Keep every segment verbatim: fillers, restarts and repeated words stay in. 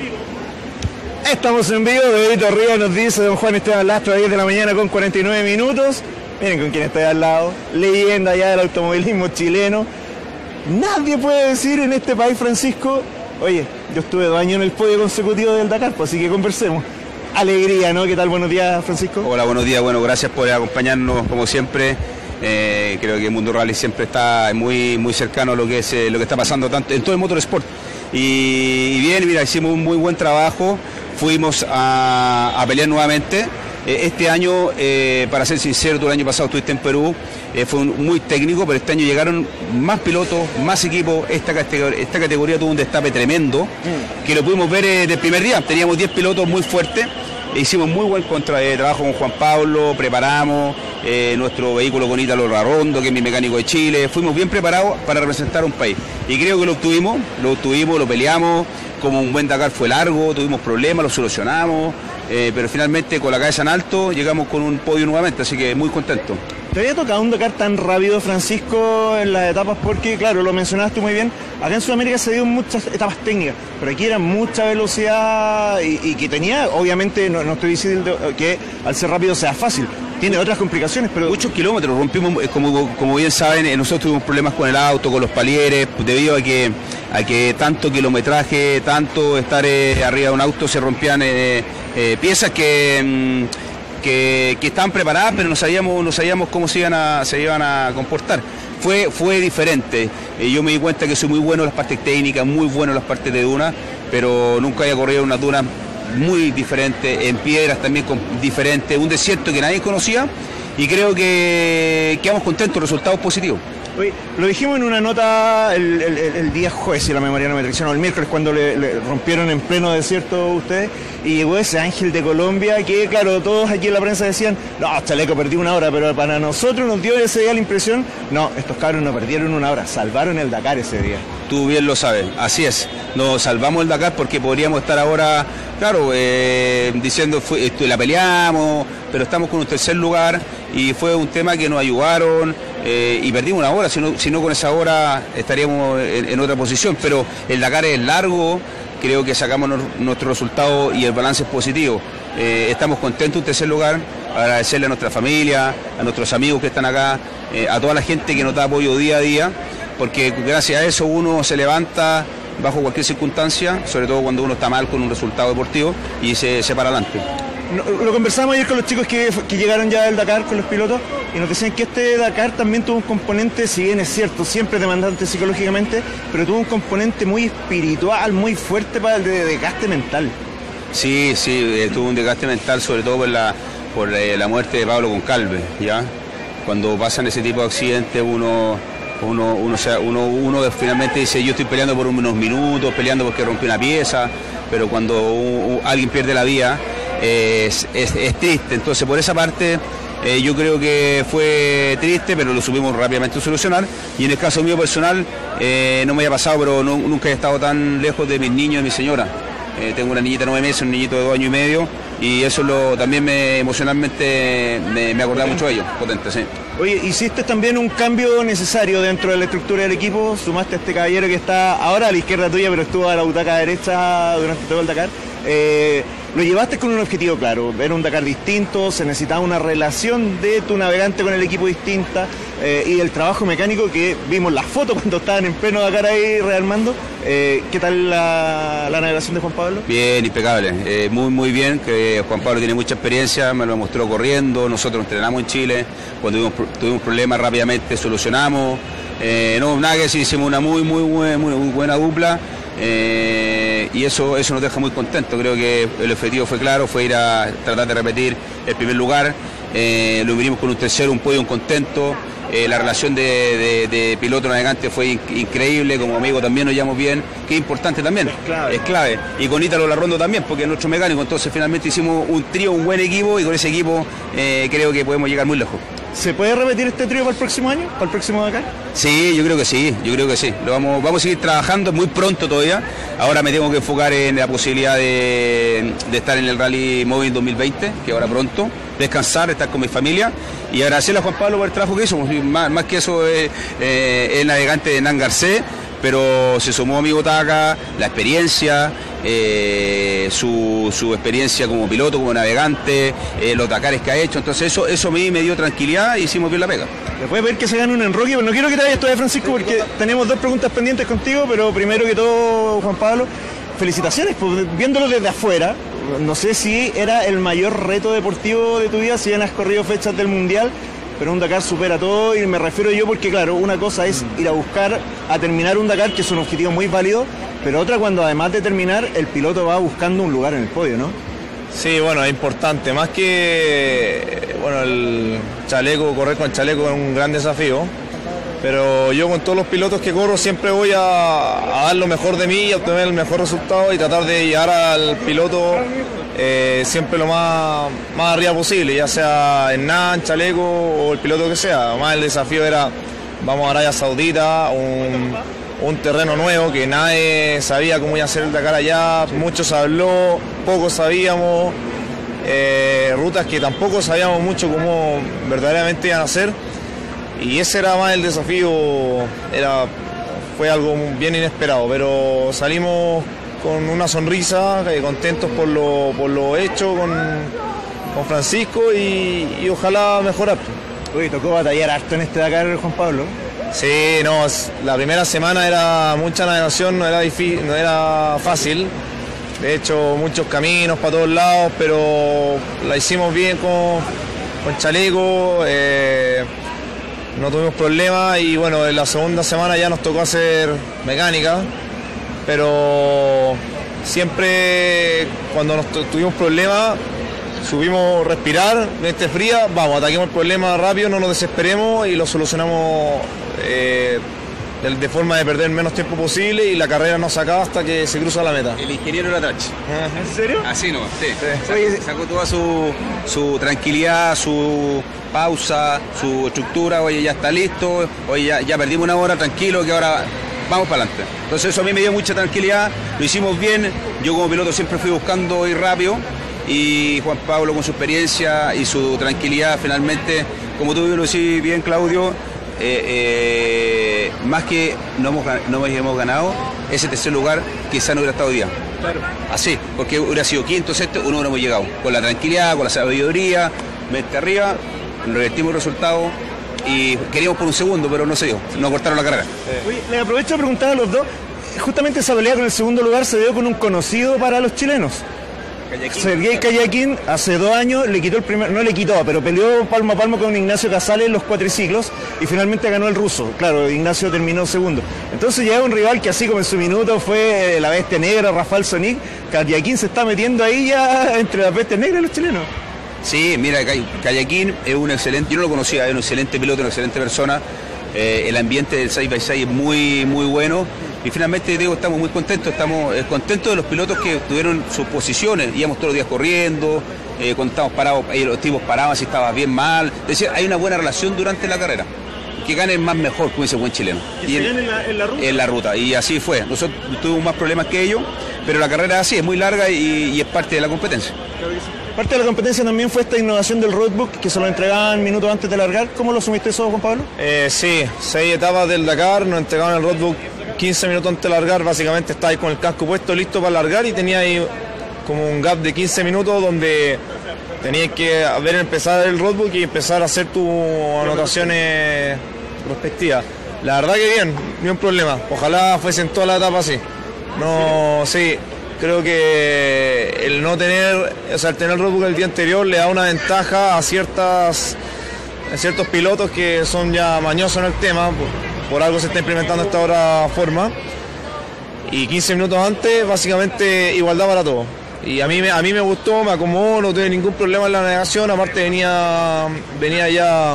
Estamos en vivo, Pedrito Rivas nos dice, don Juan Esteban Lastra, diez de la mañana con cuarenta y nueve minutos. Miren con quién estoy al lado, leyenda ya del automovilismo chileno. Nadie puede decir en este país, Francisco, oye, yo estuve dos años en el podio consecutivo del Dakar, pues así que conversemos. Alegría, ¿no? ¿Qué tal? Buenos días, Francisco. Hola, buenos días. Bueno, gracias por acompañarnos como siempre. Eh, creo que el Mundo Rally siempre está muy, muy cercano a lo que es eh, lo que está pasando tanto en todo el motorsport. Y, y bien, mira, hicimos un muy buen trabajo. Fuimos a, a pelear nuevamente. Eh, este año, eh, para ser sincero, tú el año pasado estuviste en Perú, eh, fue un, muy técnico, pero este año llegaron más pilotos, más equipos. Esta categoría, esta categoría tuvo un destape tremendo, mm. que lo pudimos ver eh, del primer día. Teníamos diez pilotos muy fuertes. Hicimos muy buen contra, eh, trabajo con Juan Pablo, preparamos eh, nuestro vehículo con Ítalo Larrondo, que es mi mecánico de Chile. Fuimos bien preparados para representar a un país. Y creo que lo obtuvimos, lo obtuvimos, lo peleamos. Como un buen Dakar fue largo, tuvimos problemas, lo solucionamos. Eh, pero finalmente con la cabeza en alto llegamos con un podio nuevamente, así que muy contento. ¿Te había tocado un Dakar tan rápido, Francisco, en las etapas? Porque, claro, lo mencionaste muy bien, acá en Sudamérica se dio muchas etapas técnicas, pero aquí era mucha velocidad y, y que tenía, obviamente, no, no estoy diciendo que al ser rápido sea fácil, tiene otras complicaciones, pero... Muchos kilómetros, rompimos, como, como bien saben, nosotros tuvimos problemas con el auto, con los palieres, debido a que, a que tanto kilometraje, tanto estar eh, arriba de un auto, se rompían eh, eh, piezas que... Mmm, Que, que estaban preparadas, pero no sabíamos, no sabíamos cómo se iban a, se iban a comportar. Fue, fue diferente. Eh, yo me di cuenta que soy muy bueno en las partes técnicas, muy bueno en las partes de duna, pero nunca había corrido una duna muy diferente, en piedras también con, diferente, un desierto que nadie conocía, y creo que quedamos contentos, resultados positivos. Oye, lo dijimos en una nota el, el, el día jueves, si la memoria no me traiciona, o el miércoles, cuando le, le rompieron en pleno desierto ustedes, y llegó ese Ángel de Colombia que, claro, todos aquí en la prensa decían, no, Chaleco perdió una hora, pero para nosotros nos dio ese día la impresión, no, estos cabros no perdieron una hora, salvaron el Dakar ese día. Tú bien lo sabes, así es, nos salvamos el Dakar porque podríamos estar ahora, claro, eh, diciendo, fue, esto, la peleamos, pero estamos con un tercer lugar, y fue un tema que nos ayudaron, eh, y perdimos una hora, si no, si no con esa hora estaríamos en, en otra posición, pero el Dakar es largo, creo que sacamos no, nuestro resultado y el balance es positivo. Eh, estamos contentos en tercer lugar, agradecerle a nuestra familia, a nuestros amigos que están acá, eh, a toda la gente que nos da apoyo día a día, porque gracias a eso uno se levanta bajo cualquier circunstancia, sobre todo cuando uno está mal con un resultado deportivo, y se, se para adelante. Lo conversamos ayer con los chicos que, que llegaron ya del Dakar, con los pilotos, y nos decían que este Dakar también tuvo un componente, si bien es cierto, siempre demandante psicológicamente, pero tuvo un componente muy espiritual, muy fuerte para el de desgaste mental. Sí, sí, eh, tuvo un desgaste mental, sobre todo por la, por eh, la muerte de Pablo Goncalves, ¿ya? Cuando pasan ese tipo de accidentes uno... Uno, uno, uno, uno finalmente dice, yo estoy peleando por unos minutos, peleando porque rompí una pieza, pero cuando un, un, alguien pierde la vida eh, es, es, es triste. Entonces por esa parte eh, yo creo que fue triste, pero lo supimos rápidamente solucionar. Y en el caso mío personal eh, no me había pasado, pero no, nunca he estado tan lejos de mis niños y de mi señora. Eh, tengo una niñita de nueve meses, un niñito de dos años y medio, y eso lo, también me, emocionalmente me, me acordaba mucho de ellos, potente, sí. Oye, hiciste también un cambio necesario dentro de la estructura del equipo, sumaste a este caballero que está ahora a la izquierda tuya, pero estuvo a la butaca derecha durante todo el Dakar. Eh, lo llevaste con un objetivo claro, era un Dakar distinto, se necesitaba una relación de tu navegante con el equipo distinta, eh, y el trabajo mecánico que vimos las fotos cuando estaban en pleno Dakar ahí rearmando. Eh, ¿Qué tal la, la navegación de Juan Pablo? Bien, impecable, eh, muy muy bien, que Juan Pablo tiene mucha experiencia, me lo mostró corriendo, nosotros entrenamos en Chile, cuando tuvimos, tuvimos problemas rápidamente solucionamos, eh, no, nada que decir, hicimos una muy muy, muy, muy buena dupla. Eh, y eso, eso nos deja muy contentos. Creo que el objetivo fue claro, fue ir a tratar de repetir el primer lugar, eh, lo vinimos con un tercero, un podio, un contento. Eh, la relación de, de, de piloto-navegante fue in, increíble, como amigo también nos llevamos bien, que es importante también, es clave, es clave. Y con Ítalo Larrondo también, porque es nuestro mecánico, entonces finalmente hicimos un trío, un buen equipo, y con ese equipo eh, creo que podemos llegar muy lejos. ¿Se puede repetir este trío para el próximo año? ¿Para el próximo Dakar? Sí, yo creo que sí, yo creo que sí. Lo vamos, vamos a seguir trabajando muy pronto todavía. Ahora me tengo que enfocar en la posibilidad de, de estar en el Rally Móvil dos mil veinte, que ahora pronto, descansar, estar con mi familia, y agradecerle a Juan Pablo por el trabajo que hizo. Más, más que eso, es eh, el navegante de Nan Garcés, pero se sumó a mi butaca, la experiencia, eh, su, su experiencia como piloto, como navegante, eh, los Dakares que ha hecho, entonces eso, eso a mí me dio tranquilidad y hicimos bien la pega. Después de ver que se gane un enroque, pero no quiero que te vayas todavía, Francisco, porque tenemos dos preguntas pendientes contigo, pero primero que todo, Juan Pablo, felicitaciones, pues, viéndolo desde afuera, no sé si era el mayor reto deportivo de tu vida, si bien has corrido fechas del Mundial, pero un Dakar supera todo, y me refiero yo porque, claro, una cosa es ir a buscar a terminar un Dakar, que es un objetivo muy válido, pero otra cuando además de terminar, el piloto va buscando un lugar en el podio, ¿no? Sí, bueno, es importante, más que, bueno, el chaleco, correr con el chaleco es un gran desafío, pero yo con todos los pilotos que corro siempre voy a, a dar lo mejor de mí y a obtener el mejor resultado y tratar de llegar al piloto eh, siempre lo más, más arriba posible, ya sea en Nan, chaleco o el piloto que sea. Además el desafío era, vamos a Arabia Saudita, un, un terreno nuevo que nadie sabía cómo iba a ser el Dakar allá, mucho se habló, poco sabíamos, eh, rutas que tampoco sabíamos mucho cómo verdaderamente iban a ser. Y ese era más el desafío, era, fue algo bien inesperado, pero salimos con una sonrisa, eh, contentos por lo, por lo hecho con, con Francisco y, y ojalá mejorar. Uy, tocó batallar harto en este Dakar, Juan Pablo. Sí, no, la primera semana era mucha navegación, no era difícil, no era fácil. De hecho, muchos caminos para todos lados, pero la hicimos bien con, con chaleco. Eh, No tuvimos problemas y bueno, en la segunda semana ya nos tocó hacer mecánica, pero siempre cuando nos tuvimos problemas subimos respirar, mente fría, vamos, ataquemos el problema rápido, no nos desesperemos y lo solucionamos eh, de, de forma de perder menos tiempo posible y la carrera no se acaba hasta que se cruza la meta. El ingeniero era Trach. ¿En serio? Así no, sí. Sí. Sacó, sacó toda su, su tranquilidad, su pausa, su estructura, oye, ya está listo, oye, ya, ya perdimos una hora, tranquilo, que ahora vamos para adelante. Entonces eso a mí me dio mucha tranquilidad, lo hicimos bien, yo como piloto siempre fui buscando ir rápido y Juan Pablo con su experiencia y su tranquilidad finalmente, como tú lo decís bien, Claudio, eh, eh, más que no hemos, no hemos ganado, ese tercer lugar quizá no hubiera estado hoy día. Claro. Así, porque hubiera sido quinto, sexto, uno no hubiéramos llegado, con la tranquilidad, con la sabiduría, mente arriba, revertimos el resultado y queríamos por un segundo, pero no se dio, nos cortaron la carrera. Oye, le aprovecho a preguntar a los dos, justamente esa pelea con el segundo lugar se dio con un conocido para los chilenos. Sergei Kayakin hace dos años le quitó el primer, no le quitó, pero peleó palmo a palmo con Ignacio Casale en los cuatriciclos y finalmente ganó el ruso. Claro, Ignacio terminó segundo. Entonces llega un rival que así como en su minuto fue la bestia negra, Rafael Sonic, Kayakin se está metiendo ahí ya entre la bestia negra y los chilenos. Sí, mira, Kayakin es un excelente, yo no lo conocía, es un excelente piloto, una excelente persona. Eh, el ambiente del seis by seis es muy, muy bueno. Y finalmente, digo, estamos muy contentos, estamos eh, contentos de los pilotos que tuvieron sus posiciones, íbamos todos los días corriendo, eh, cuando estábamos parados, ahí los tipos paraban si estaba bien, mal, es decir, hay una buena relación durante la carrera, que ganen más mejor, como dice buen chileno. Y en, en, la, en la ruta. En la ruta, y así fue, nosotros tuvimos más problemas que ellos, pero la carrera así es muy larga y, y es parte de la competencia. Parte de la competencia también fue esta innovación del roadbook que se lo entregaban minutos antes de largar. ¿Cómo lo asumiste eso, Juan Pablo? Eh, sí, seis etapas del Dakar, nos entregaban el roadbook quince minutos antes de largar, básicamente estáis con el casco puesto listo para largar y tenía ahí como un gap de quince minutos donde tenías que ver empezar el roadbook y empezar a hacer tus anotaciones respectivas. La verdad que bien, ni un problema, ojalá fuesen toda la etapa así. No, sí, creo que el no tener, o sea, el tener el roadbook el día anterior le da una ventaja a ciertas, a ciertos pilotos que son ya mañosos en el tema. Por, por algo se está implementando esta otra forma. Y quince minutos antes, básicamente igualdad para todos. Y a mí, a mí me gustó, me acomodó, no tuve ningún problema en la navegación. Aparte venía, venía ya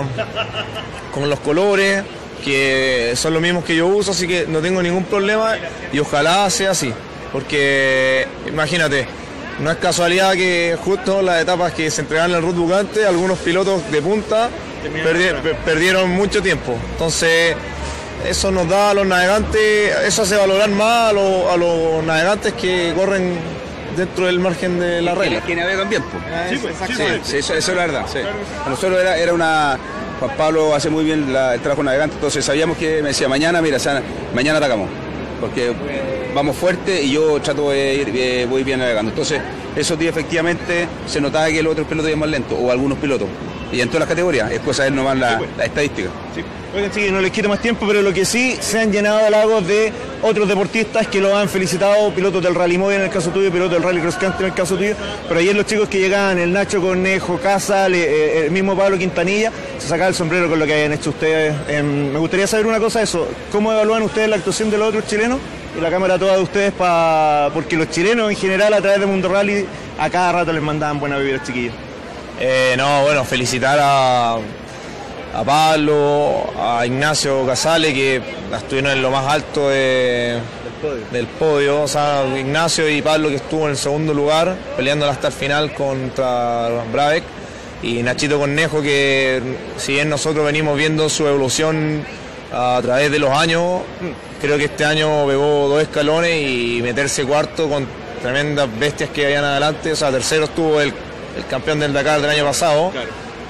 con los colores, que son los mismos que yo uso, así que no tengo ningún problema y ojalá sea así. Porque imagínate, no es casualidad que justo las etapas que se entregaron en el roadbook antes, algunos pilotos de punta perdi perdieron mucho tiempo. Entonces eso nos da a los navegantes, eso hace valorar más a, lo, a los navegantes que corren dentro del margen de la regla. Que navegan bien, pues. Sí, pues, sí, sí, eso, eso es la verdad. Sí. A nosotros era, era una... Juan Pablo hace muy bien la, el trabajo navegante, entonces sabíamos que me decía, mañana, mira, mañana atacamos. Porque vamos fuerte y yo trato de ir, eh, voy bien navegando. Entonces, esos días efectivamente se notaba que los otros pilotos iban más lentos, o algunos pilotos. Y en todas las categorías, es cosa de ver nomás la, sí, pues. la estadística. Sí. Oigan, sí, no les quito más tiempo, pero lo que sí se han llenado de halagos de otros deportistas que lo han felicitado, pilotos del Rally Móvil en el caso tuyo, pilotos del Rally Cross Country en el caso tuyo, pero ayer los chicos que llegaban, el Nacho Cornejo, Casal, eh, el mismo Pablo Quintanilla, se sacaba el sombrero con lo que habían hecho ustedes. Eh, me gustaría saber una cosa de eso, ¿cómo evalúan ustedes la actuación de los otros chilenos? Y la cámara toda de ustedes, pa... porque los chilenos en general a través de Mundo Rally a cada rato les mandaban buena bebida a los chiquillos. Eh, no, bueno, felicitar a, a Pablo, a Ignacio Casale, que estuvieron en lo más alto de, del, podio. del podio. O sea, Ignacio y Pablo, que estuvo en el segundo lugar, peleando hasta el final contra Brabec. Y Nachito Cornejo, que si bien nosotros venimos viendo su evolución a través de los años, creo que este año pegó dos escalones y meterse cuarto con tremendas bestias que habían adelante. O sea, tercero estuvo el el campeón del Dakar del año pasado, claro.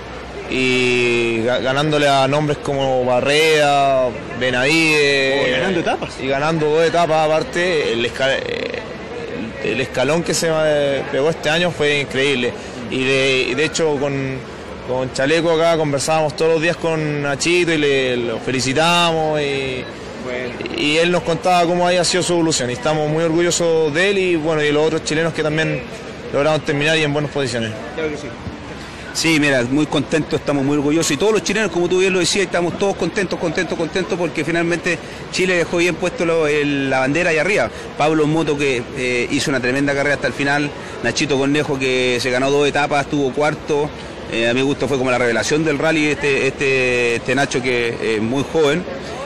Y ganándole a nombres como Barrea, Benavides, oh, ganando etapas y ganando dos etapas aparte. El, escal el escalón que se pegó este año fue increíble, y de, de hecho con, con Chaleco acá conversábamos todos los días con Nachito y le, lo felicitamos y, bueno. y él nos contaba cómo había sido su evolución y estamos muy orgullosos de él y bueno, y los otros chilenos que también lograron terminar y en buenas posiciones. Claro que sí. Sí, mira, muy contentos, estamos muy orgullosos y todos los chilenos, como tú bien lo decías, estamos todos contentos, contentos, contentos porque finalmente Chile dejó bien puesto lo, el, la bandera ahí arriba. Pablo Moto que eh, hizo una tremenda carrera hasta el final, Nachito Cornejo que se ganó dos etapas, estuvo cuarto, eh, a mi gusto fue como la revelación del rally este, este, este Nacho que es eh, muy joven.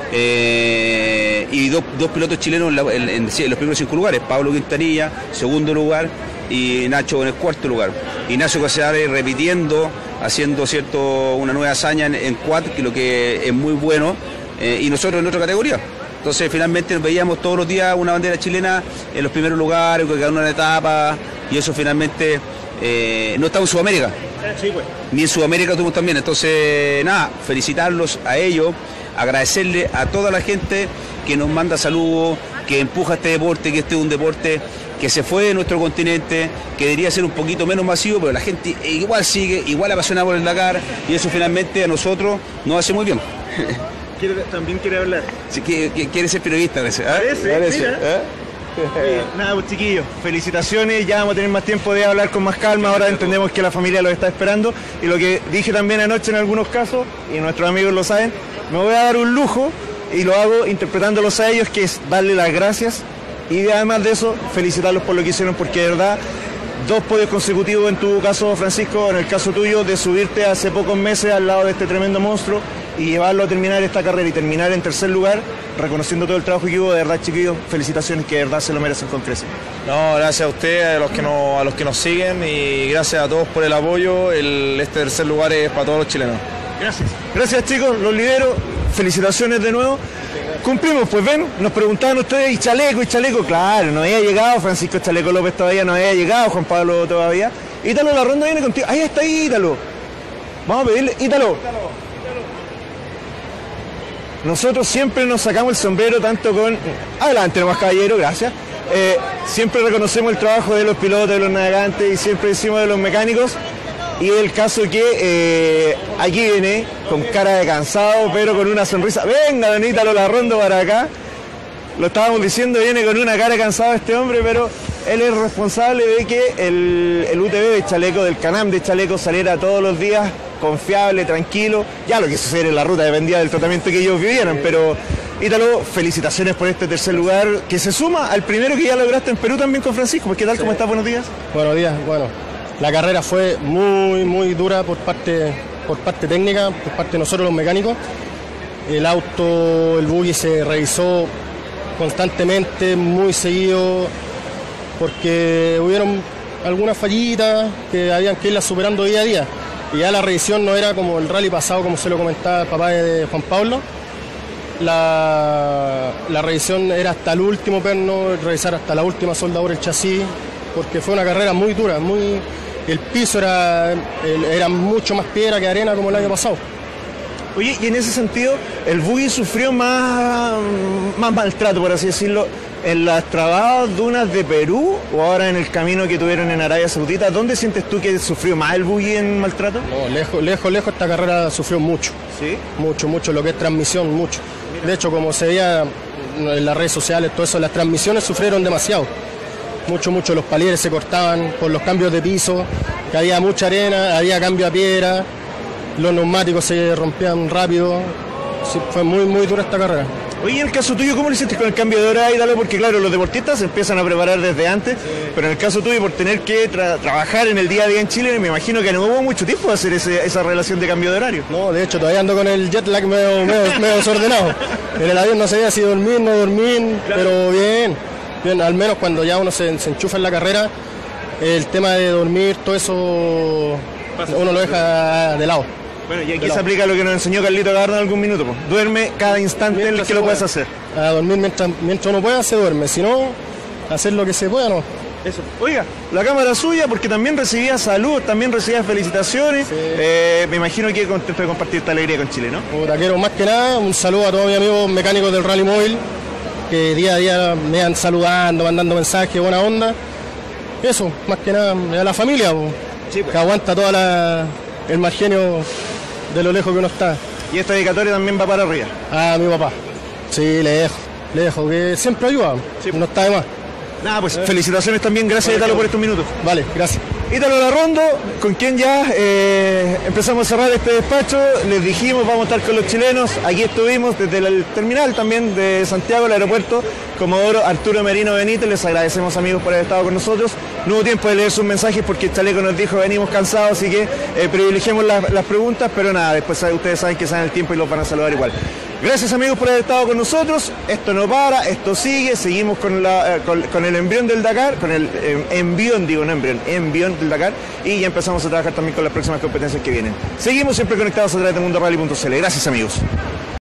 Eh, y dos, dos pilotos chilenos en, la, en, en, en los primeros cinco lugares, Pablo Quintanilla, segundo lugar, y Nacho en el cuarto lugar. Ignacio Casale repitiendo, haciendo cierto una nueva hazaña en, en quad, que lo que es muy bueno, eh, y nosotros en otra categoría. Entonces finalmente veíamos todos los días una bandera chilena en los primeros lugares, que ganó una etapa, y eso finalmente eh, no estamos en Sudamérica. Sí, pues. Ni en Sudamérica tuvimos también. Entonces, nada, felicitarlos a ellos, agradecerle a toda la gente que nos manda saludos, que empuja este deporte, que este es un deporte que se fue de nuestro continente, que debería ser un poquito menos masivo, pero la gente igual sigue, igual apasionada por el Dakar, y eso finalmente a nosotros nos hace muy bien. ¿Quiere, también quiere hablar? Sí, que, que quiere ser periodista, parece. ¿Eh? Parece, parece mira. ¿eh? Oye, nada, pues chiquillos, felicitaciones, ya vamos a tener más tiempo de hablar con más calma, ahora entendemos que la familia los está esperando, y lo que dije también anoche en algunos casos, y nuestros amigos lo saben, me voy a dar un lujo, y lo hago interpretándolos a ellos, que es darle las gracias, y además de eso, felicitarlos por lo que hicieron, porque de verdad, dos podios consecutivos en tu caso, Francisco, en el caso tuyo, de subirte hace pocos meses al lado de este tremendo monstruo, y llevarlo a terminar esta carrera y terminar en tercer lugar, reconociendo todo el trabajo que hubo, de verdad, chiquillos, felicitaciones, que de verdad se lo merecen con creces. No, gracias a ustedes, a los que nos, a los que nos siguen, y gracias a todos por el apoyo. El, este tercer lugar es para todos los chilenos. Gracias. Gracias, chicos, los lidero, felicitaciones de nuevo. Cumplimos, pues ven, nos preguntaban ustedes, y Chaleco, y Chaleco, claro, no había llegado, Francisco Chaleco López todavía no había llegado, Juan Pablo todavía. Ítalo, la ronda viene contigo, ahí está Ítalo. Vamos a pedirle, Ítalo. Nosotros siempre nos sacamos el sombrero tanto con... Adelante nomás, caballero, gracias. Eh, siempre reconocemos el trabajo de los pilotos, de los navegantes, y siempre decimos de los mecánicos. Y el caso que eh, aquí viene con cara de cansado, pero con una sonrisa. Venga, don Ítalo, la ronda para acá. Lo estábamos diciendo, viene con una cara de cansado este hombre, pero él es responsable de que el, el U T V de Chaleco, del Canam de Chaleco, saliera todos los días confiable, tranquilo. Ya lo que sucede en la ruta dependía del tratamiento que ellos vivieran, pero Ítalo, felicitaciones por este tercer lugar, que se suma al primero que ya lograste en Perú también con Francisco. ¿Qué tal? Sí. ¿Cómo estás? Buenos días. Buenos días. Bueno, la carrera fue muy, muy dura por parte, por parte técnica, por parte de nosotros los mecánicos. El auto, el buggy se revisó constantemente, muy seguido, porque hubieron algunas fallitas que habían que irlas superando día a día. Y ya la revisión no era como el rally pasado, como se lo comentaba el papá de Juan Pablo. La, la revisión era hasta el último perno, revisar hasta la última soldadura el chasis, porque fue una carrera muy dura, muy, el piso era, era mucho más piedra que arena como el año pasado. Oye, y en ese sentido, el buggy sufrió más, más maltrato, por así decirlo. ¿En las trabadas dunas de Perú o ahora en el camino que tuvieron en Arabia Saudita? ¿Dónde sientes tú que sufrió más el buggy en maltrato? No, lejos, lejos, lejos esta carrera sufrió mucho. ¿Sí? Mucho, mucho, lo que es transmisión, mucho. De hecho, como se veía en las redes sociales, todo eso, las transmisiones sufrieron demasiado. Mucho, mucho, los palieres se cortaban por los cambios de piso, que había mucha arena, había cambio a piedra, los neumáticos se rompían rápido. Sí, fue muy, muy dura esta carrera. Oye, en el caso tuyo, ¿cómo lo hiciste con el cambio de hora? Y dale, porque claro, los deportistas se empiezan a preparar desde antes, sí. Pero en el caso tuyo, por tener que tra- trabajar en el día a día en Chile, me imagino que no hubo mucho tiempo de hacer ese, esa relación de cambio de horario. No, de hecho, todavía ando con el jet lag medio, medio, medio desordenado. En el avión no sabía si dormir, no dormir, claro. Pero bien, bien, al menos cuando ya uno se, se enchufa en la carrera, el tema de dormir, todo eso, pasa, uno lo deja de lado. Bueno, y aquí se aplica lo que nos enseñó Carlito Gavardo en algún minuto. Pues. Duerme cada instante mientras en el que lo puedes hacer. A dormir mientras, mientras uno pueda, se duerme. Si no, hacer lo que se pueda, no. Eso. Oiga, la cámara suya, porque también recibía salud, también recibía felicitaciones. Sí. Eh, me imagino que contento de compartir esta alegría con Chile, ¿no? Puta, quiero más que nada un saludo a todos mis amigos mecánicos del Rally Móvil, que día a día me van saludando, mandando mensajes, buena onda. Eso, más que nada, a la familia, sí, pues. Que aguanta toda la, el mal genio de lo lejos que uno está. ¿Y esta dedicatoria también va para arriba? Ah, mi papá. Sí, le dejo, le dejo, que siempre ayuda, sí. No está de más. Nada, pues eh. felicitaciones también, gracias Italo por estos minutos. Vale, gracias. Italo Larrondo, con quien ya eh, empezamos a cerrar este despacho, les dijimos vamos a estar con los chilenos, aquí estuvimos desde el terminal también de Santiago, el aeropuerto, Comodoro Arturo Merino Benítez, les agradecemos amigos por haber estado con nosotros, no hubo tiempo de leer sus mensajes porque Chaleco nos dijo venimos cansados, así que eh, privilegiemos la, las preguntas, pero nada, después ustedes saben que saben el tiempo y los van a saludar igual. Gracias amigos por haber estado con nosotros, esto no para, esto sigue, seguimos con, la, eh, con, con el embrión del Dakar, con el eh, envión, digo no embrión, envión del Dakar, y ya empezamos a trabajar también con las próximas competencias que vienen. Seguimos siempre conectados a través de mundo rally punto c l. Gracias amigos.